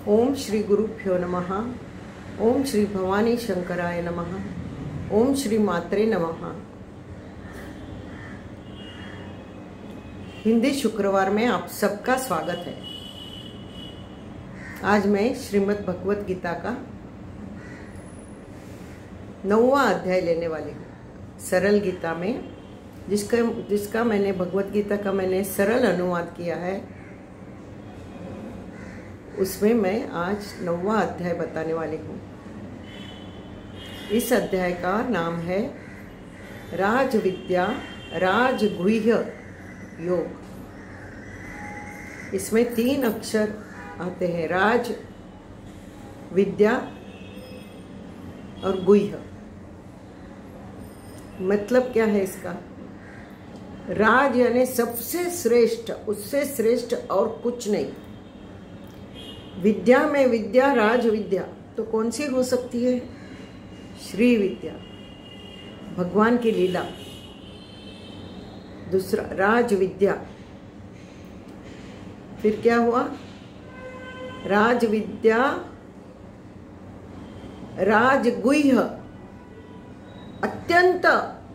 ओम श्री गुरुभ्यो नमः। ओम श्री भवानी शंकराय नमः। ओम श्री मात्रे नमः। हिंदी शुक्रवार में आप सबका स्वागत है। आज मैं श्रीमद् भगवत गीता का 9वां अध्याय लेने वाली हूँ। सरल गीता में जिसका मैंने भगवत गीता का मैंने सरल अनुवाद किया है, उसमें मैं आज 9वां अध्याय बताने वाली हूँ। इस अध्याय का नाम है राजविद्या राजगुह्य योग। इसमें 3 अक्षर आते हैं, राज, विद्या और गुह्य। मतलब क्या है इसका? राज यानी सबसे श्रेष्ठ, उससे श्रेष्ठ और कुछ नहीं। विद्या में विद्या, राज विद्या तो कौन सी हो सकती है? श्री विद्या, भगवान की लीला। दूसरा राज विद्या, फिर क्या हुआ? राज विद्या राजगुह्य, अत्यंत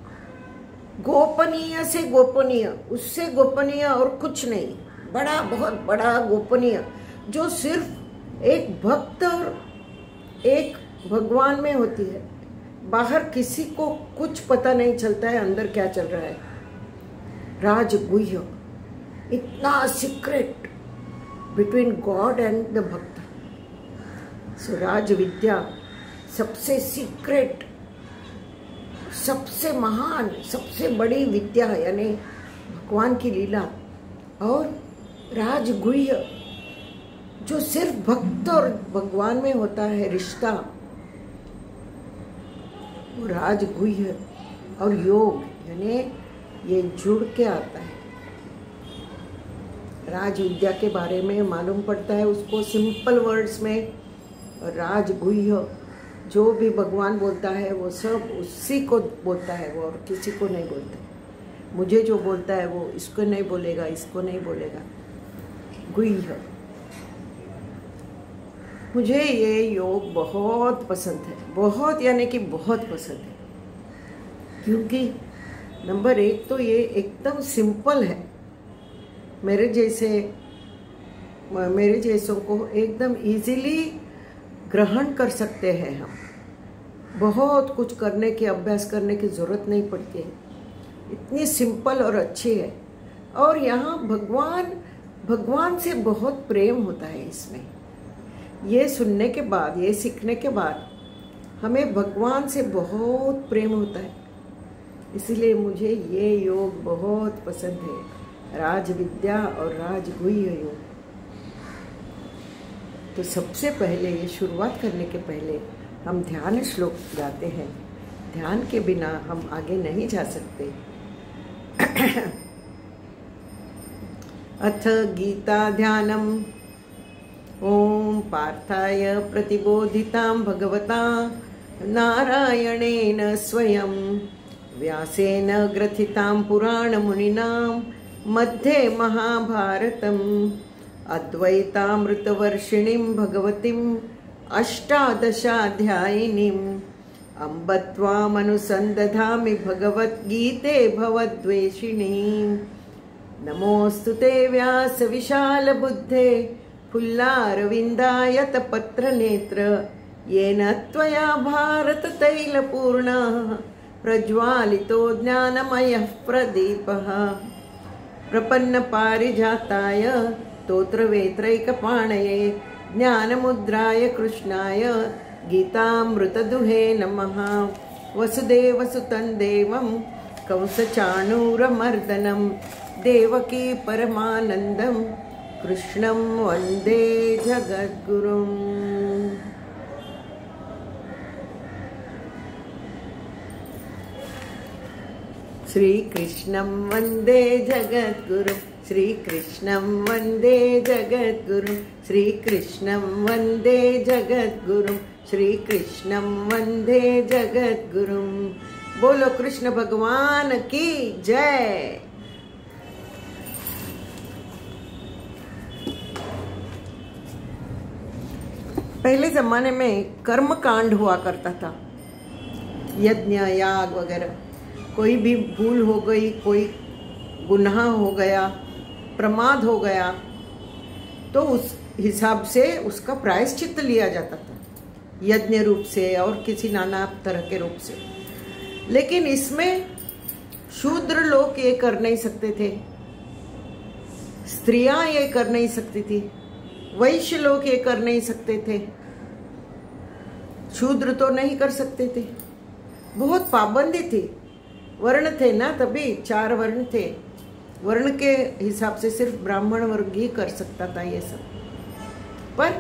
गोपनीय से गोपनीय, उससे गोपनीय और कुछ नहीं, बड़ा, बहुत बड़ा गोपनीय, जो सिर्फ एक भक्त और एक भगवान में होती है। बाहर किसी को कुछ पता नहीं चलता है अंदर क्या चल रहा है। राजगुह्य, इतना secret between God and the bhakta. So राज विद्या सबसे सीक्रेट, सबसे महान, सबसे बड़ी विद्या यानी भगवान की लीला। और राजगुह्य जो सिर्फ भक्त और भगवान में होता है रिश्ता, वो राजगुह्य। और योग यानी ये जुड़ के आता है। राज विद्या के बारे में मालूम पड़ता है उसको सिंपल वर्ड्स में। और राजगुह्य जो भी भगवान बोलता है वो सब उसी को बोलता है, वो और किसी को नहीं बोलता। मुझे जो बोलता है वो इसको नहीं बोलेगा, इसको नहीं बोलेगा। गुह्य। मुझे ये योग बहुत पसंद है, बहुत यानी कि बहुत पसंद है। क्योंकि नंबर 1 तो ये एकदम सिंपल है। मेरे जैसों को एकदम इजीली ग्रहण कर सकते हैं हम। बहुत कुछ करने की, अभ्यास करने की जरूरत नहीं पड़ती है। इतनी सिंपल और अच्छी है। और यहाँ भगवान से बहुत प्रेम होता है इसमें। ये सुनने के बाद, ये सीखने के बाद हमें भगवान से बहुत प्रेम होता है। इसलिए मुझे ये योग बहुत पसंद है, राज विद्या और राजगुह्य योग। तो सबसे पहले ये शुरुआत करने के पहले हम ध्यान श्लोक गाते हैं। ध्यान के बिना हम आगे नहीं जा सकते। अथ गीता ध्यानम। ओम पार्थाय प्रतिबोधितां भगवता नारायणेन स्वयं व्यासेन ग्रथितां पुराणमुनिना मध्ये महाभारतम् अद्वैतामृतवर्षिणीं भगवतीम् अष्टादशाध्यायिनीम् अम्ब त्वामनुसन्दधामि भगवद्गीते भवद्वेषिणीम्। नमोऽस्तु ते व्यास विशालबुद्धे फुल्लारविन्दायत पत्रनेत्र येन त्वया भारततैलपूर्णः प्रज्वालितो ज्ञानमयः प्रदीपः। प्रपन्नपारिजाताय स्तोत्रवेत्रैकपाणये ज्ञानमुद्राय कृष्णाय गीतामृतदुहे नमः। वसुदेवसुतं देवं कंसचाणूरमर्दनं देवकी परमानन्दं कृष्णं वन्दे जगद्गुरुम्। श्रीकृष्णं वन्दे जगद्गुरुं, श्रीकृष्णं वन्दे जगद्गुरुं, श्रीकृष्णं वन्दे जगद्गुरुं, श्रीकृष्णं वन्दे जगद्गुरुं। बोलो कृष्ण भगवान की जय। पहले ज़माने में कर्म कांड हुआ करता था, यज्ञ याग वगैरह। कोई भी भूल हो गई, कोई गुनाह हो गया, प्रमाद हो गया, तो उस हिसाब से उसका प्रायश्चित्त लिया जाता था, यज्ञ रूप से और किसी नाना तरह के रूप से। लेकिन इसमें शूद्र लोग ये कर नहीं सकते थे, स्त्रियां ये कर नहीं सकती थी, वैश्य लोग ये कर नहीं सकते थे, शूद्र तो नहीं कर सकते थे। बहुत पाबंदी थी, वर्ण थे ना, तभी 4 वर्ण थे, वर्ण के हिसाब से सिर्फ ब्राह्मण वर्ग ही कर सकता था ये सब। पर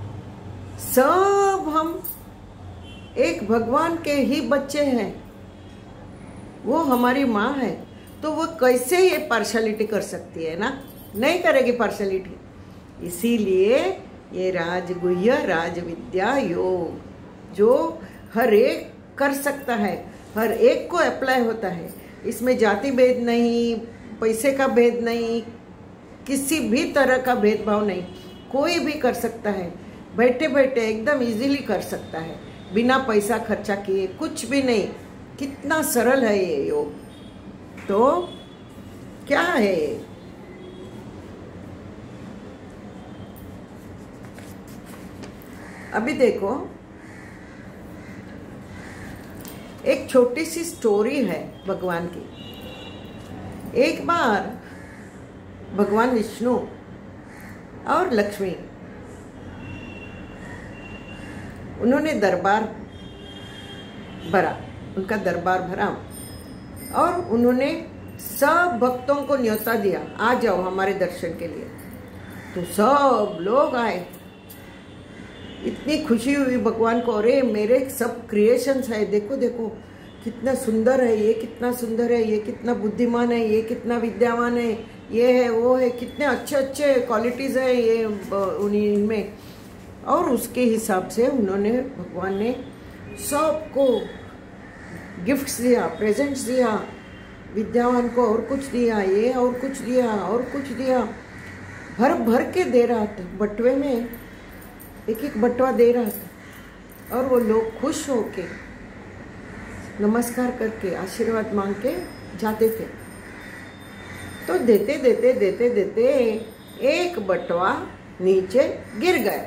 सब हम एक भगवान के ही बच्चे हैं, वो हमारी माँ है, तो वो कैसे ये पार्शलिटी कर सकती है ना, नहीं करेगी पार्शलिटी। इसीलिए ये राजगुह्य राज विद्या योग जो हर एक कर सकता है, हर एक को अप्लाई होता है। इसमें जाति भेद नहीं, पैसे का भेद नहीं, किसी भी तरह का भेदभाव नहीं, कोई भी कर सकता है, बैठे बैठे एकदम इजीली कर सकता है, बिना पैसा खर्चा किए, कुछ भी नहीं। कितना सरल है ये योग। तो क्या है ये? अभी देखो, एक छोटी सी स्टोरी है भगवान की। एक बार भगवान विष्णु और लक्ष्मी, उन्होंने दरबार भरा, उनका दरबार भरा और उन्होंने सब भक्तों को न्योता दिया, आ जाओ हमारे दर्शन के लिए। तो सब लोग आए, इतनी खुशी हुई भगवान को, अरे मेरे सब क्रिएशंस है, देखो देखो कितना सुंदर है ये, कितना सुंदर है ये, कितना बुद्धिमान है ये, कितना विद्यावान है ये, है वो है, कितने अच्छे अच्छे क्वालिटीज़ है ये उन्हीं में। और उसके हिसाब से उन्होंने, भगवान ने सबको गिफ्ट्स दिया, प्रेजेंट्स दिया, विद्यावान को और कुछ दिया, ये और कुछ दिया और कुछ दिया, भर भर के दे रहा था। बटवे में एक एक बटवा दे रहा था और वो लोग खुश होके नमस्कार करके आशीर्वाद मांग के जाते थे। तो देते देते देते देते एक बटवा नीचे गिर गया।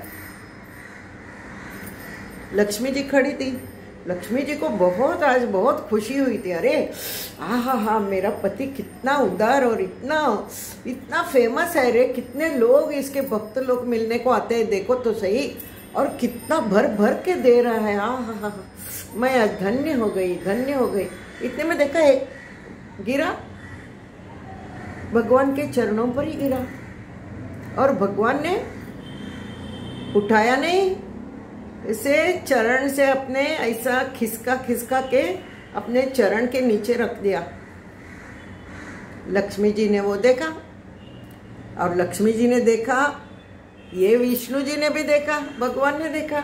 लक्ष्मी जी खड़ी थी, लक्ष्मी जी को बहुत आज बहुत खुशी हुई थी, अरे आहा हा, मेरा पति कितना उदार और इतना इतना फेमस है रे, कितने लोग इसके भक्त लोग मिलने को आते हैं, देखो तो सही, और कितना भर भर के दे रहा है, आहा हा, मैं आज धन्य हो गई, धन्य हो गई। इतने में देखा एक गिरा, भगवान के चरणों पर ही गिरा, और भगवान ने उठाया नहीं, इसे चरण से अपने ऐसा खिसका खिसका के अपने चरण के नीचे रख दिया। लक्ष्मी जी ने वो देखा, और लक्ष्मी जी ने देखा, ये विष्णु जी ने भी देखा, भगवान ने देखा,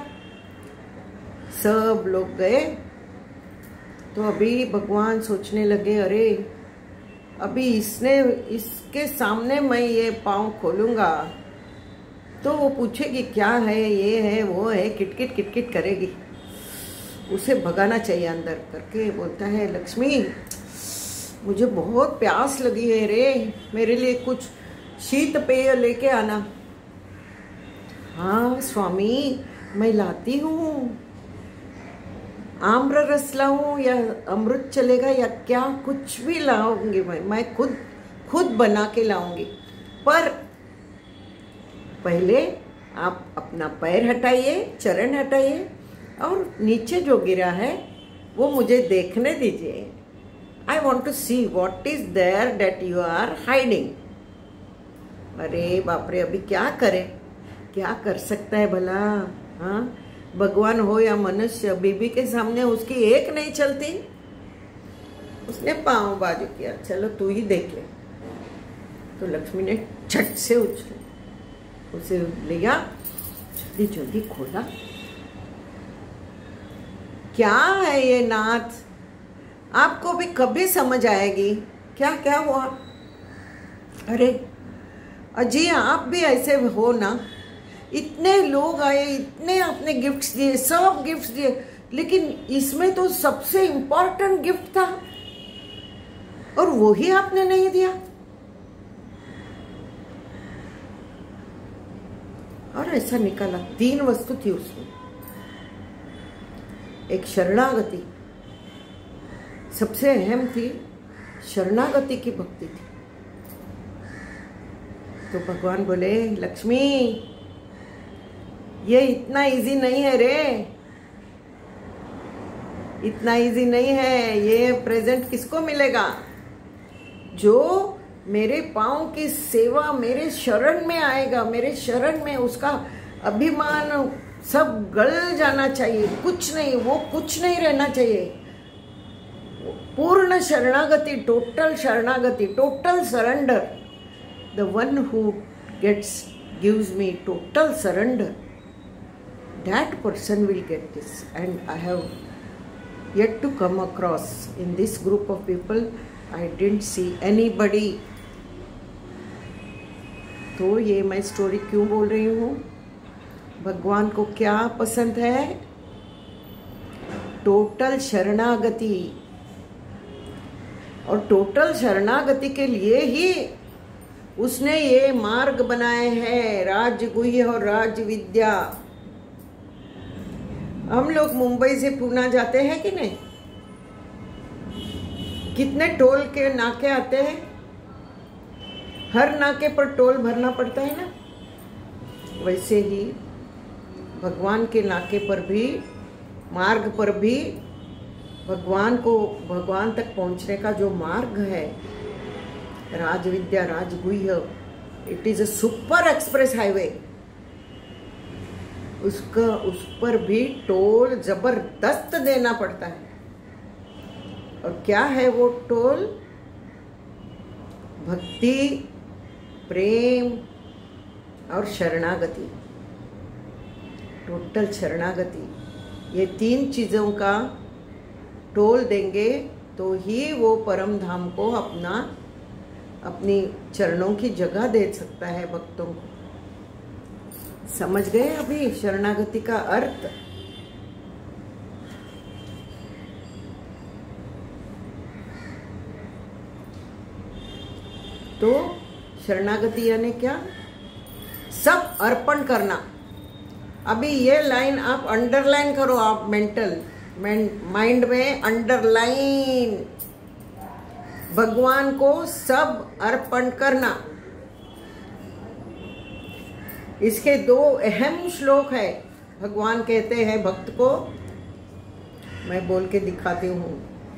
सब लोग गए। तो अभी भगवान सोचने लगे, अरे अभी इसके सामने मैं ये पाँव खोलूंगा तो वो पूछेगी क्या है, ये है वो है, किटकिट किटकिट करेगी, उसे भगाना चाहिए अंदर करके बोलता है, लक्ष्मी मुझे बहुत प्यास लगी है रे, मेरे लिए कुछ शीत पेय लेके आना। हाँ स्वामी मैं लाती हूँ, आम्र रस लाऊं या अमृत चलेगा या क्या, कुछ भी लाऊंगी मैं खुद बना के लाऊंगी, पर पहले आप अपना पैर हटाइए, चरण हटाइए, और नीचे जो गिरा है वो मुझे देखने दीजिए। I want to see what is there that you are hiding. अरे बाप रे, अभी क्या करे, क्या कर सकता है भला। हाँ, भगवान हो या मनुष्य, बीबी के सामने उसकी एक नहीं चलती। उसने पांव बाजू किया, चलो तू ही देख ले। तो लक्ष्मी ने झट से उसे लिया, जल्दी जल्दी खोला। क्या है ये नाथ, आपको भी कभी समझ आएगी क्या क्या हुआ। अरे अजी आप भी ऐसे हो ना, इतने लोग आए, इतने आपने गिफ्ट्स दिए, सब गिफ्ट्स दिए, लेकिन इसमें तो सबसे इम्पोर्टेंट गिफ्ट था और वो ही आपने नहीं दिया। और ऐसा निकाला 3 वस्तु थी उसमें। एक शरणागति, सबसे अहम थी शरणागति की भक्ति थी। तो भगवान बोले, लक्ष्मी ये इतना इजी नहीं है रे, इतना इजी नहीं है। ये प्रेजेंट किसको मिलेगा? जो मेरे पाँव की सेवा मेरे शरण में आएगा, मेरे शरण में उसका अभिमान सब गल जाना चाहिए, कुछ नहीं, वो कुछ नहीं रहना चाहिए। पूर्ण शरणागति, टोटल शरणागति, total surrender. The one who gives me total surrender, that person will get this. And I have yet to come across in this group of people, I didn't see anybody. तो ये मैं story क्यों बोल रही हूँ? भगवान को क्या पसंद है? टोटल शरणागति। और टोटल शरणागति के लिए ही उसने ये मार्ग बनाए हैं, राजगुह्य और राज विद्या। हम लोग मुंबई से पूना जाते हैं कि नहीं? कितने टोल के नाके आते हैं, हर नाके पर टोल भरना पड़ता है ना। वैसे ही भगवान के नाके पर भी, मार्ग पर भी, भगवान तक पहुंचने का जो मार्ग है, राजविद्या, राजगुह्य, it is a super express highway. उस पर भी टोल जबरदस्त देना पड़ता है। और क्या है वो टोल? भक्ति, प्रेम और शरणागति, टोटल शरणागति। ये 3 चीजों का टोल देंगे तो ही वो परम धाम को अपनी चरणों की जगह दे सकता है भक्तों को। समझ गए अभी शरणागति का अर्थ? तो शरणागति यानी क्या? सब अर्पण करना। अभी ये लाइन आप अंडरलाइन करो, आप माइंड में अंडरलाइन। भगवान को सब अर्पण करना। इसके 2 अहम श्लोक है। भगवान कहते हैं भक्त को, मैं बोल के दिखाती हूँ।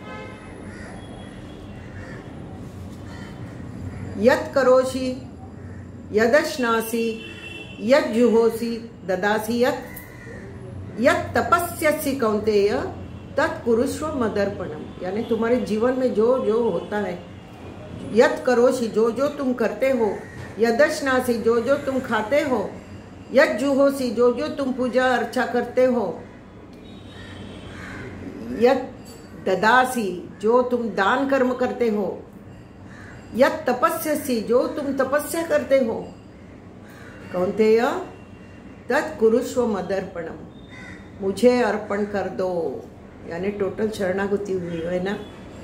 यत् करोषि यदश्नासि यज्जुहोसि ददासि यत् तपस्यसि कौन्तेय तत्कुरुष्व मदर्पणम। यानी तुम्हारे जीवन में जो जो होता है, यत् करोषि जो जो तुम करते हो, यदश्नासि जो जो तुम खाते हो, यज्जुहोसि जो जो तुम पूजा अर्चा करते हो, यत् ददासि जो तुम दान कर्म करते हो, यत् तपस्यसि जो तुम तपस्या करते हो, कौन्तेय तत्कुरुष्व मदर्पणम, मुझे अर्पण कर दो। यानी टोटल शरणागति हुई है ना।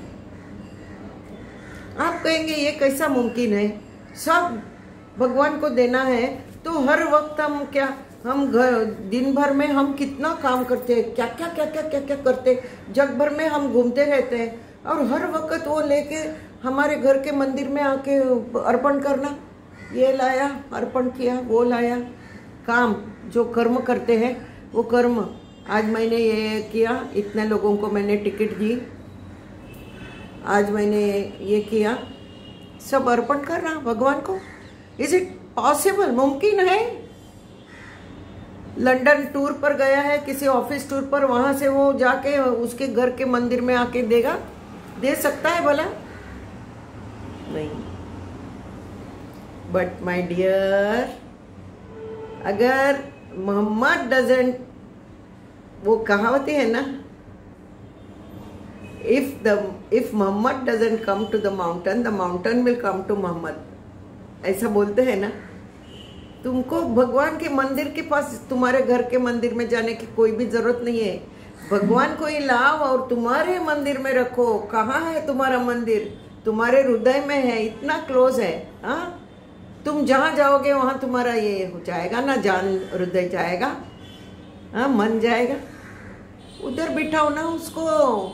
आप कहेंगे ये कैसा मुमकिन है? सब भगवान को देना है तो हर वक्त हम दिन भर में हम कितना काम करते हैं, क्या क्या करते, जग भर में हम घूमते रहते हैं, और हर वक्त वो लेके हमारे घर के मंदिर में आके अर्पण करना, ये लाया अर्पण किया, वो लाया। काम जो कर्म करते हैं वो कर्म, आज मैंने ये किया, इतने लोगों को मैंने टिकट दी, आज मैंने ये किया, सब अर्पण करना भगवान को। Is it possible? मुमकिन है? लंदन टूर पर गया है, किसी ऑफिस टूर पर, वहां से वो जाके उसके घर के मंदिर में आके देगा, दे सकता है भला? नहीं। बट माय डियर, अगर मोहम्मद डजंट, वो कहावती है ना, if Mohammed doesn't come to the mountain will come to Mohammed, ऐसा बोलते हैं ना। तुमको भगवान के मंदिर के पास, तुम्हारे घर के मंदिर में जाने की कोई भी जरूरत नहीं है। भगवान को ही लाओ और तुम्हारे मंदिर में रखो। कहाँ है तुम्हारा मंदिर? तुम्हारे हृदय में है, इतना क्लोज है। हाँ, तुम जहाँ जाओगे वहां तुम्हारा ये हो जाएगा ना, जान हृदय जाएगा, हाँ, मन जाएगा। उधर बिठाओ ना उसको,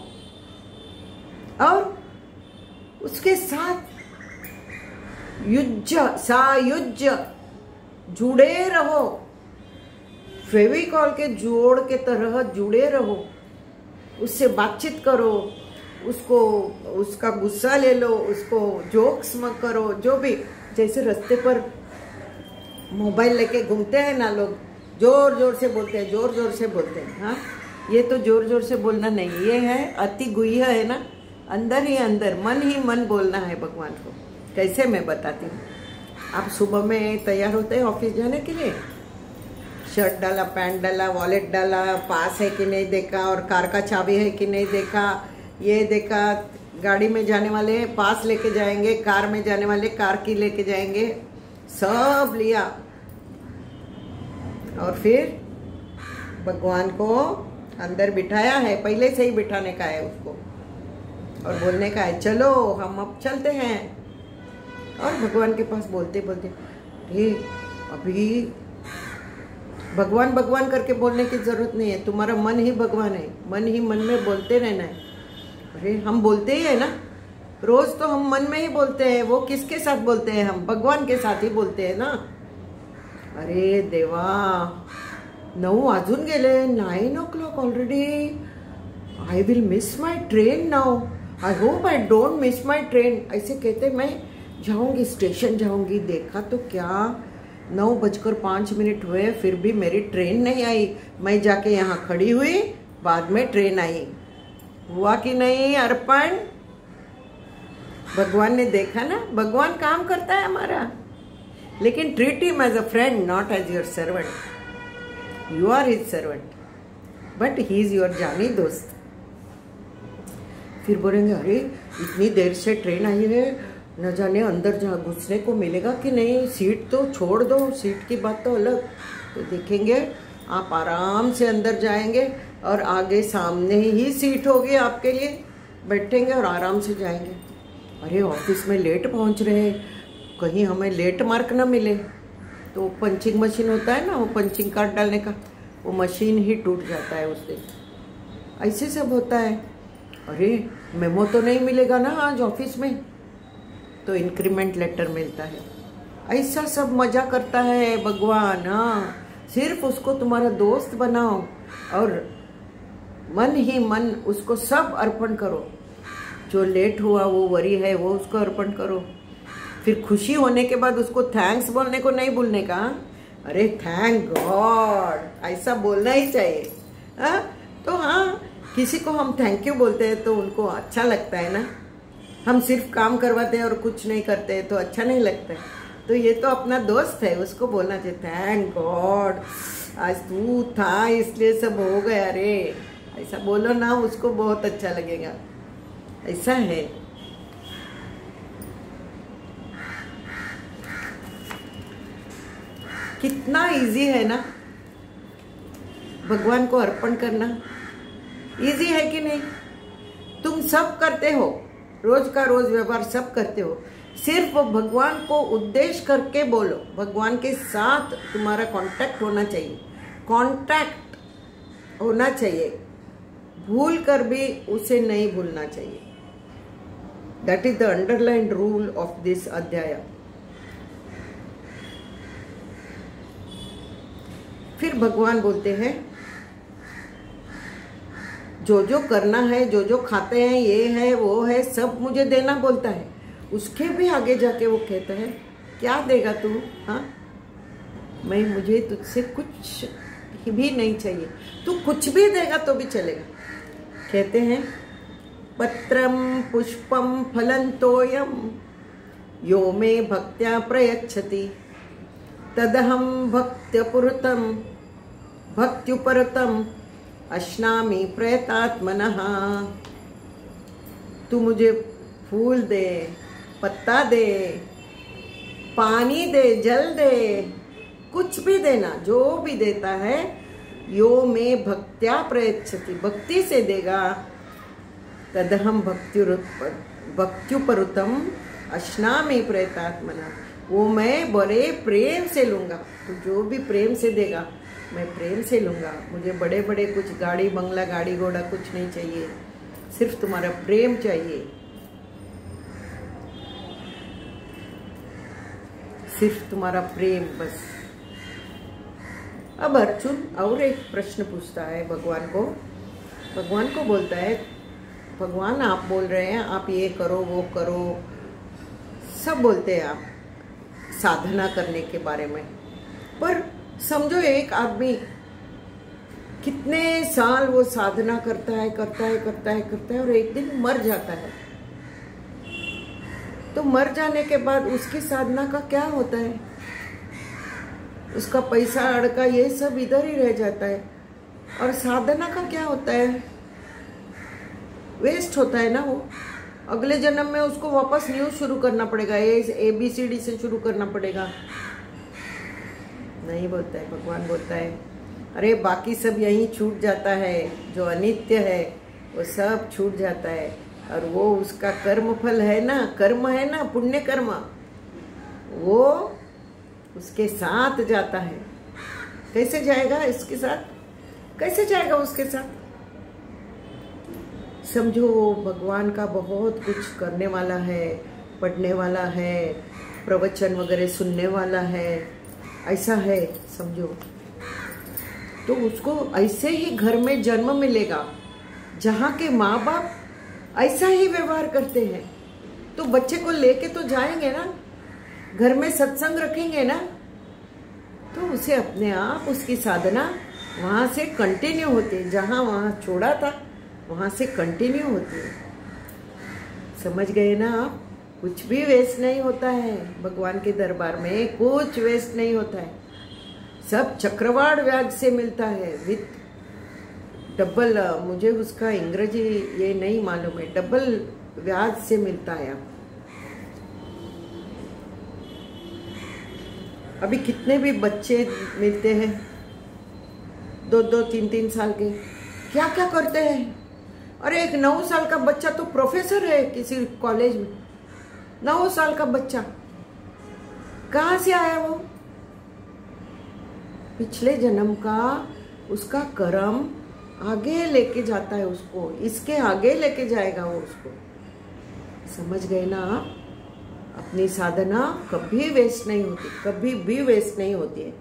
और उसके साथ युज्य सायुज्य जुड़े रहो। फेविकॉल के जोड़ के तरह जुड़े रहो। उससे बातचीत करो, उसको, उसका गुस्सा ले लो, उसको जोक्स मत करो। जो भी, जैसे रास्ते पर मोबाइल लेके घूमते हैं ना लोग, जोर जोर से बोलते हैं, जोर जोर से बोलते हैं। हाँ, ये तो जोर जोर से बोलना नहीं, ये है अति गुह्य है ना, अंदर ही अंदर, मन ही मन बोलना है भगवान को। कैसे, मैं बताती हूँ। आप सुबह में तैयार होते हैं ऑफिस जाने के लिए, शर्ट डाला, पैंट डाला, वॉलेट डाला, पास है कि नहीं देखा, और कार का चाबी है कि नहीं देखा, ये देखा। गाड़ी में जाने वाले पास लेके जाएंगे, कार में जाने वाले कार की लेके जाएंगे, सब लिया। और फिर भगवान को अंदर बिठाया है, पहले से ही बिठाने का है उसको, और बोलने का है चलो हम अब चलते हैं। और भगवान के पास बोलते बोलते, अरे अभी भगवान भगवान करके बोलने की जरूरत नहीं है, तुम्हारा मन ही भगवान है, मन ही मन में बोलते रहना है। अरे हम बोलते ही है ना, रोज तो हम मन में ही बोलते हैं। वो किसके साथ बोलते हैं? हम भगवान के साथ ही बोलते हैं ना। अरे देवा, 9 वाजून गेले, 9 o'clock already. I will miss my train now, I hope I don't miss my train. ऐसे कहते मैं जाऊंगी, स्टेशन जाऊंगी। देखा तो क्या, 9:05 हुए, फिर भी मेरी ट्रेन नहीं आई। मैं जाके यहाँ खड़ी हुई, बाद में ट्रेन आई। हुआ कि नहीं अर्पण? भगवान ने देखा ना, भगवान काम करता है हमारा, लेकिन treat him as a friend, not as your servant. You are his servant, but he is your जानी दोस्त। फिर बोलेंगे, अरे इतनी देर से ट्रेन आई है, न जाने अंदर जहाँ घुसने को मिलेगा कि नहीं, सीट तो छोड़ दो, सीट की बात तो अलग। तो देखेंगे आप आराम से अंदर जाएंगे, और आगे सामने ही सीट होगी आपके लिए, बैठेंगे और आराम से जाएंगे। अरे ऑफिस में लेट पहुंच रहे हैं, कहीं हमें लेट मार्क ना मिले, तो पंचिंग मशीन होता है ना, वो पंचिंग कार्ड डालने का, वो मशीन ही टूट जाता है उस दिन। ऐसे सब होता है। अरे मेमो तो नहीं मिलेगा ना आज ऑफिस में, तो इंक्रीमेंट लेटर मिलता है। ऐसा सब मजा करता है भगवान। हाँ, सिर्फ उसको तुम्हारा दोस्त बनाओ, और मन ही मन उसको सब अर्पण करो। जो लेट हुआ, वो वरी है, वो उसको अर्पण करो। फिर खुशी होने के बाद उसको थैंक्स बोलने को नहीं भूलने का। अरे थैंक गॉड, ऐसा बोलना ही चाहिए। हाँ, तो हाँ, किसी को हम थैंक यू बोलते हैं तो उनको अच्छा लगता है ना। हम सिर्फ काम करवाते हैं और कुछ नहीं करते हैं तो अच्छा नहीं लगता है। तो ये तो अपना दोस्त है, उसको बोलना चाहिए थैंक गॉड, आज तू था इसलिए सब हो गया रे। ऐसा बोलो ना, उसको बहुत अच्छा लगेगा। ऐसा है। कितना इजी है ना भगवान को अर्पण करना। इजी है कि नहीं? तुम सब करते हो, रोज का रोज व्यवहार सब करते हो, सिर्फ भगवान को उद्देश्य करके बोलो। भगवान के साथ तुम्हारा कांटेक्ट होना चाहिए, कांटेक्ट होना चाहिए, भूल कर भी उसे नहीं भूलना चाहिए। That is the underlined rule of this adhyaya. फिर भगवान बोलते हैं, जो जो करना है, जो जो खाते हैं, ये है वो है, सब मुझे देना बोलता है। उसके भी आगे जाके वो कहता है, क्या देगा तू? हाँ, मैं, मुझे तुझसे कुछ भी नहीं चाहिए, तू कुछ भी देगा तो भी चलेगा। कहते हैं, पत्रम पुष्पम फलं तोयम यो मे भक्त्या प्रयच्छति तदहम भक्त्युपरतम अश्नामि प्रयतात्मनः। तू मुझे फूल दे, पत्ता दे, पानी दे, जल दे, कुछ भी देना, जो भी देता है यो में भक्त्या प्रयच्छति, भक्ति से देगा। तदहम भक्त्युपरुतम अश्नामि प्रयतात्मना, वो मैं बड़े प्रेम से लूँगा। तो जो भी प्रेम से देगा मैं प्रेम से लूँगा। मुझे बड़े बड़े कुछ गाड़ी बंगला गाड़ी घोड़ा कुछ नहीं चाहिए, सिर्फ तुम्हारा प्रेम चाहिए, सिर्फ तुम्हारा प्रेम बस। अब अर्जुन और एक प्रश्न पूछता है भगवान को। भगवान को बोलता है, भगवान आप बोल रहे हैं आप ये करो वो करो, सब बोलते हैं आप साधना करने के बारे में, पर समझो एक आदमी कितने साल वो साधना करता है और एक दिन मर जाता है, तो मर जाने के बाद उसकी साधना का क्या होता है? उसका पैसा अड़का ये सब इधर ही रह जाता है, और साधना का क्या होता है? वेस्ट होता है ना वो। अगले जन्म में उसको वापस न्यू शुरू करना पड़ेगा, ABCD से शुरू करना पड़ेगा। नहीं बोलता है, भगवान बोलता है अरे बाकी सब यहीं छूट जाता है, जो अनित्य है वो सब छूट जाता है, और वो उसका कर्म फल है ना, कर्म है ना, पुण्य कर्म, वो उसके साथ जाता है। कैसे जाएगा इसके साथ? कैसे जाएगा उसके साथ? समझो भगवान का बहुत कुछ करने वाला है, पढ़ने वाला है, प्रवचन वगैरह सुनने वाला है, ऐसा है समझो। तो उसको ऐसे ही घर में जन्म मिलेगा जहाँ के माँ बाप ऐसा ही व्यवहार करते हैं, तो बच्चे को लेके तो जाएंगे ना, घर में सत्संग रखेंगे ना, तो उसे अपने आप उसकी साधना वहाँ से कंटिन्यू होती है, जहाँ वहाँ छोड़ा था वहाँ से कंटिन्यू होती है। समझ गए ना आप? कुछ भी वेस्ट नहीं होता है भगवान के दरबार में, कुछ वेस्ट नहीं होता है, सब चक्रवाड़ व्याज से मिलता है, विथ डबल, मुझे उसका अंग्रेजी ये नहीं मालूम है, डबल व्याज से मिलता है। अभी कितने भी बच्चे मिलते हैं 2-2, 3-3 साल के, क्या क्या करते हैं। अरे एक 9 साल का बच्चा तो प्रोफेसर है किसी कॉलेज में, 9 साल का बच्चा, कहाँ से आया वो? पिछले जन्म का उसका कर्म आगे लेके जाता है उसको, इसके आगे लेके जाएगा वो उसको। समझ गए ना आप? अपनी साधना कभी वेस्ट नहीं होती, कभी भी वेस्ट नहीं होती है।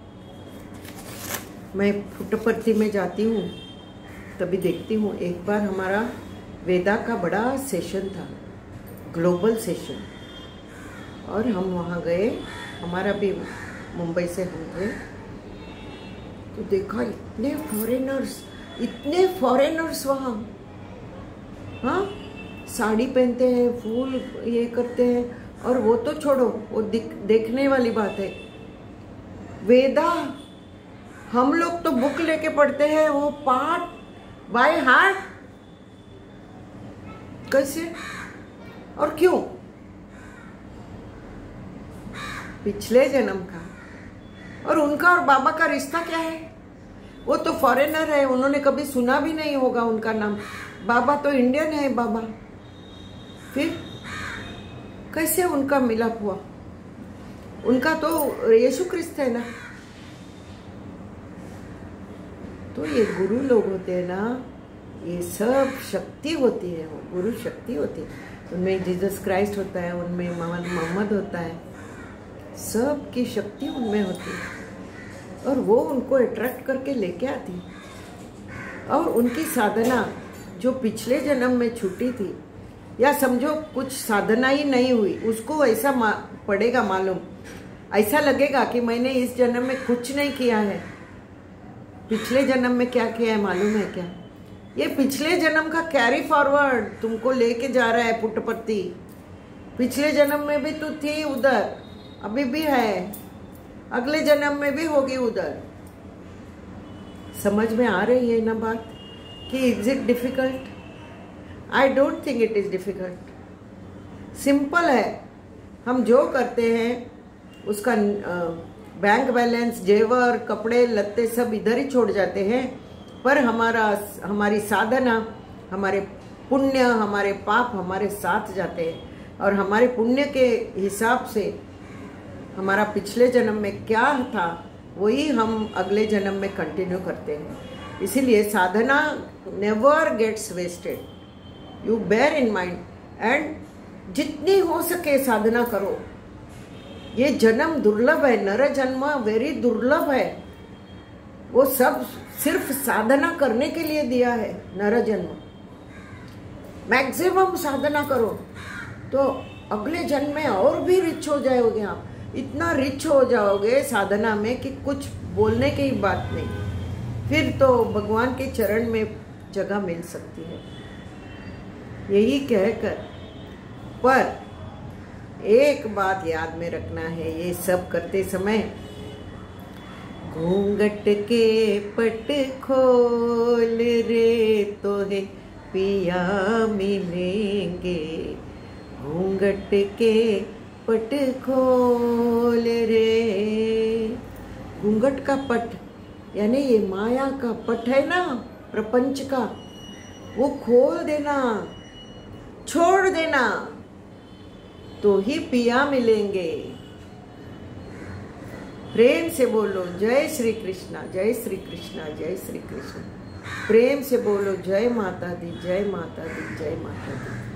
मैं पुट्टपर्ती में जाती हूँ तभी देखती हूँ, एक बार हमारा वेदा का बड़ा सेशन था, ग्लोबल सेशन, और हम वहाँ गए, हमारा भी मुंबई से हम थे, तो देखा इतने फॉरेनर्स वहाँ, हाँ साड़ी पहनते हैं, फूल ये करते हैं, और वो तो छोड़ो, वो देखने वाली बात है। वेदा हम लोग तो बुक लेके पढ़ते हैं, वो पाठ बाय हार्ट, कैसे और क्यों? पिछले जन्म का। और उनका और बाबा का रिश्ता क्या है? वो तो फॉरेनर है, उन्होंने कभी सुना भी नहीं होगा उनका नाम। बाबा तो इंडियन है बाबा, फिर कैसे उनका मिलाप हुआ? उनका तो यीशु क्रिस्त है ना। तो ये गुरु लोग होते हैं ना, ये सब शक्ति होती है, वो गुरु शक्ति होती है, उनमें जीसस क्राइस्ट होता है, उनमें मोहम्मद होता है, सब की शक्ति उनमें होती है, और वो उनको अट्रैक्ट करके लेके आती है। और उनकी साधना जो पिछले जन्म में छूटी थी, या समझो कुछ साधना ही नहीं हुई, उसको ऐसा पड़ेगा मालूम, ऐसा लगेगा कि मैंने इस जन्म में कुछ नहीं किया है, पिछले जन्म में क्या किया है मालूम है क्या? ये पिछले जन्म का कैरी फॉरवर्ड तुमको लेके जा रहा है पुट्टपर्ती। पिछले जन्म में भी तू थी उधर, अभी भी है, अगले जन्म में भी होगी उधर। समझ में आ रही है ना बात कि is it difficult? I don't think it is difficult. Simple है, हम जो करते हैं उसका बैंक बैलेंस, जेवर, कपड़े लत्ते सब इधर ही छोड़ जाते हैं, पर हमारी साधना, हमारे पुण्य, हमारे पाप हमारे साथ जाते हैं, और हमारे पुण्य के हिसाब से हमारा पिछले जन्म में क्या था वही हम अगले जन्म में कंटिन्यू करते हैं। इसीलिए sadhana never gets wasted, you bear in mind, and जितनी हो सके साधना करो। ये जन्म दुर्लभ है, नर जन्म वेरी दुर्लभ है, वो सब सिर्फ साधना करने के लिए दिया है। नर जन्म मैक्सिमम साधना करो तो अगले जन्म में और भी रिच हो जाओगे आप, इतना रिच हो जाओगे साधना में कि कुछ बोलने की ही बात नहीं। फिर तो भगवान के चरण में जगह मिल सकती है। यही कहकर, पर एक बात याद में रखना है ये सब करते समय, घूंघट के पट खोल रे तो है पिया मिलेंगे, घूंघट के पट खोल रे। घूंघट का पट यानी ये माया का पट है ना, प्रपंच का, वो खोल देना, छोड़ देना, तो ही पिया मिलेंगे। प्रेम से बोलो जय श्री कृष्णा, जय श्री कृष्णा, जय श्री कृष्ण। प्रेम से बोलो जय माता दी, जय माता दी, जय माता दी।